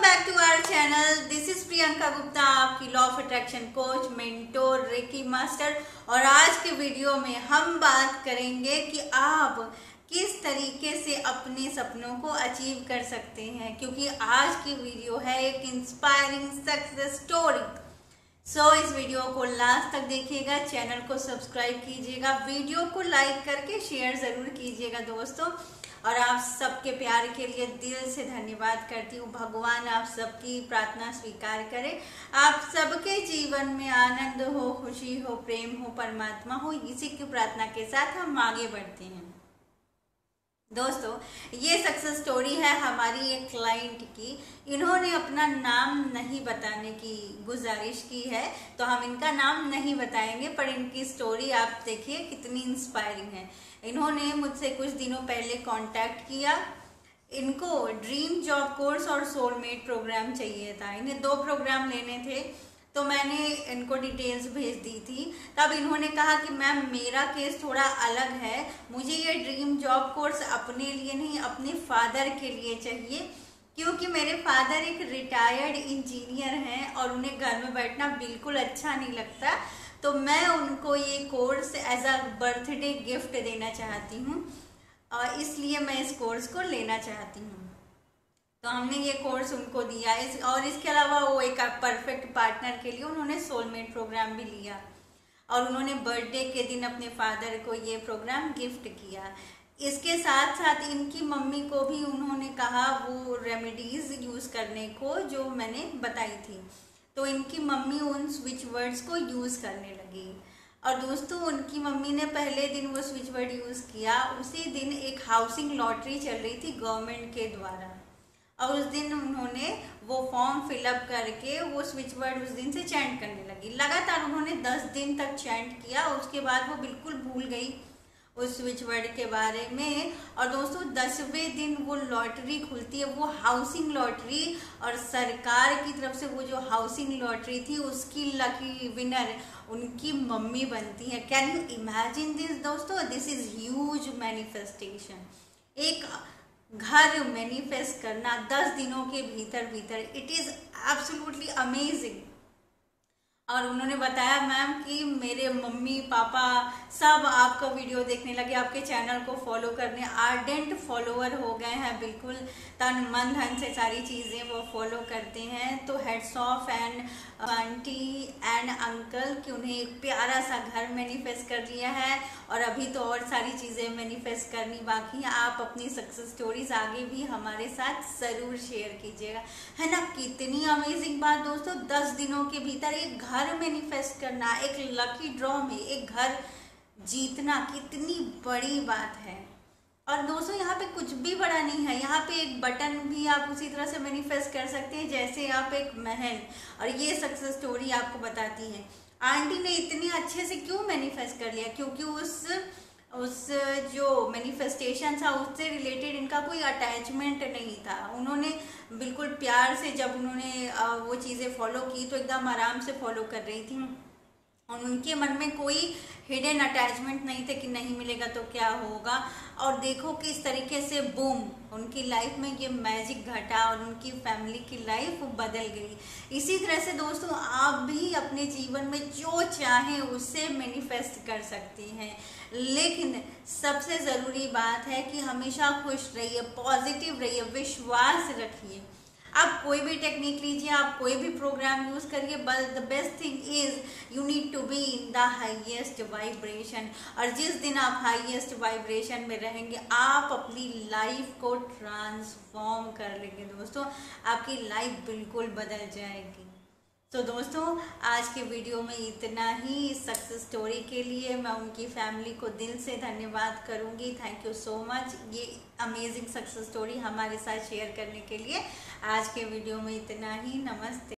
Back to our channel. This is Priyanka Gupta, आपकी law of attraction coach, mentor, reiki master. और आज के video में हम बात करेंगे कि आप किस तरीके से अपने सपनों को अचीव कर सकते हैं, क्योंकि आज की वीडियो है एक इंस्पायरिंग सक्सेस स्टोरी। इस वीडियो को लास्ट तक देखिएगा, चैनल को सब्सक्राइब कीजिएगा, वीडियो को लाइक करके शेयर जरूर कीजिएगा दोस्तों। और आप सबके प्यार के लिए दिल से धन्यवाद करती हूँ। भगवान आप सबकी प्रार्थना स्वीकार करे, आप सबके जीवन में आनंद हो, खुशी हो, प्रेम हो, परमात्मा हो। इसी की प्रार्थना के साथ हम आगे बढ़ते हैं दोस्तों। ये सक्सेस स्टोरी है हमारी एक क्लाइंट की। इन्होंने अपना नाम नहीं बताने की गुजारिश की है, तो हम इनका नाम नहीं बताएंगे, पर इनकी स्टोरी आप देखिए कितनी इंस्पायरिंग है। इन्होंने मुझसे कुछ दिनों पहले कांटेक्ट किया। इनको ड्रीम जॉब कोर्स और सोलमेट प्रोग्राम चाहिए था। इन्हें 2 प्रोग्राम लेने थे, तो मैंने इनको डिटेल्स भेज दी थी। तब इन्होंने कहा कि मैम मेरा केस थोड़ा अलग है, मुझे ये ड्रीम जॉब कोर्स अपने लिए नहीं, अपने फादर के लिए चाहिए, क्योंकि मेरे फादर एक रिटायर्ड इंजीनियर हैं और उन्हें घर में बैठना बिल्कुल अच्छा नहीं लगता। तो मैं उनको ये course as a birthday gift देना चाहती हूँ, और इसलिए मैं इस कोर्स को लेना चाहती हूँ। तो हमने ये कोर्स उनको दिया। और इसके अलावा वो एक परफेक्ट पार्टनर के लिए उन्होंने सोलमेट प्रोग्राम भी लिया, और उन्होंने बर्थडे के दिन अपने फादर को ये प्रोग्राम गिफ्ट किया। इसके साथ साथ इनकी मम्मी को भी उन्होंने कहा वो रेमेडीज यूज़ करने को जो मैंने बताई थी। तो इनकी मम्मी उन स्विच वर्ड्स को यूज़ करने लगी। और दोस्तों, उनकी मम्मी ने पहले दिन वो स्विच वर्ड यूज़ किया। उसी दिन एक हाउसिंग लॉटरी चल रही थी गवर्नमेंट के द्वारा, और उस दिन उन्होंने वो फॉर्म फिलअप करके वो स्विच वर्ड उस दिन से चैंट करने लगी। लगातार उन्होंने 10 दिन तक चैंट किया। उसके बाद वो बिल्कुल भूल गई उस स्विच वर्ड के बारे में। और दोस्तों, 10वें दिन वो लॉटरी खुलती है, वो हाउसिंग लॉटरी, और सरकार की तरफ से वो जो हाउसिंग लॉटरी थी उसकी लकी विनर उनकी मम्मी बनती है। कैन यू इमेजिन दिस दोस्तों? This is huge manifestation. एक घर मैनिफेस्ट करना 10 दिनों के भीतर भीतर, इट इज एब्सोल्युटली अमेजिंग। और उन्होंने बताया मैम कि मेरे मम्मी पापा सब आपका वीडियो देखने लगे, आपके चैनल को फॉलो करने आर्डेंट फॉलोअर हो गए हैं, बिल्कुल तन मन धन से सारी चीज़ें वो फॉलो करते हैं। तो hats off and aunty and uncle कि उन्हें एक प्यारा सा घर मैनिफेस्ट कर लिया है, और अभी तो और सारी चीज़ें मैनिफेस्ट करनी बाकी है। आप अपनी सक्सेस स्टोरीज आगे भी हमारे साथ ज़रूर शेयर कीजिएगा, है ना। कितनी अमेजिंग बात दोस्तों, 10 दिनों के भीतर एक घर मैनिफेस्ट करना, एक लकी ड्रॉ में एक घर जीतना, कितनी बड़ी बात है। और दोस्तों, यहाँ पे कुछ भी बड़ा नहीं है, यहाँ पे एक बटन भी आप उसी तरह से मैनिफेस्ट कर सकते हैं जैसे आप एक महल। और ये सक्सेस स्टोरी आपको बताती है आंटी ने इतने अच्छे से क्यों मैनिफेस्ट कर लिया, क्योंकि उस जो मैनिफेस्टेशन था उससे रिलेटेड इनका कोई अटैचमेंट नहीं था। उन्होंने बिल्कुल प्यार से जब उन्होंने वो चीज़ें फॉलो की तो एकदम आराम से फॉलो कर रही थी, और उनके मन में कोई हिडन अटैचमेंट नहीं थे कि नहीं मिलेगा तो क्या होगा। और देखो किस तरीके से बूम उनकी लाइफ में ये मैजिक घटा और उनकी फैमिली की लाइफ बदल गई। इसी तरह से दोस्तों, आप भी अपने जीवन में जो चाहें उससे मैनिफेस्ट कर सकती हैं, लेकिन सबसे ज़रूरी बात है कि हमेशा खुश रहिए, पॉजिटिव रहिए, विश्वास रखिए। आप कोई भी टेक्निक लीजिए, आप कोई भी प्रोग्राम यूज़ करिए, but the best thing is you need to be in the highest vibration. और जिस दिन आप हाईएस्ट वाइब्रेशन में रहेंगे, आप अपनी लाइफ को ट्रांसफॉर्म कर लेंगे दोस्तों, आपकी लाइफ बिल्कुल बदल जाएगी। तो दोस्तों, आज के वीडियो में इतना ही। सक्सेस स्टोरी के लिए मैं उनकी फैमिली को दिल से धन्यवाद करूंगी। थैंक यू सो मच ये अमेजिंग सक्सेस स्टोरी हमारे साथ शेयर करने के लिए। आज के वीडियो में इतना ही। नमस्ते।